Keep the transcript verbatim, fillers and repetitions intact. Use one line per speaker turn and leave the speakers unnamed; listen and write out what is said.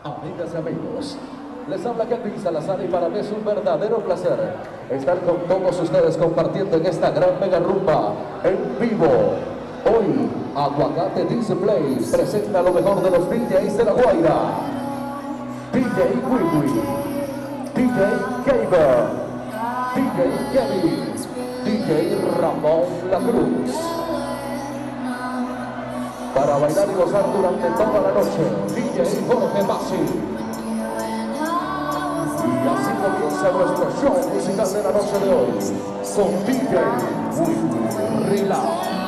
Amigas y amigos, les habla Kelvin Salazar y para mí es un verdadero placer estar con todos ustedes compartiendo en esta gran mega rumba en vivo. Hoy, Aguacate Display presenta lo mejor de los D Js de La Guaira. D J Wiwi, D J Gaber, D J Kevin, D J Ramón La Cruz. Para bailar y gozar durante toda la noche, D J Jorge Bassi. Y así comienza nuestro show musical de la noche de hoy, con D J Wiwi Relax.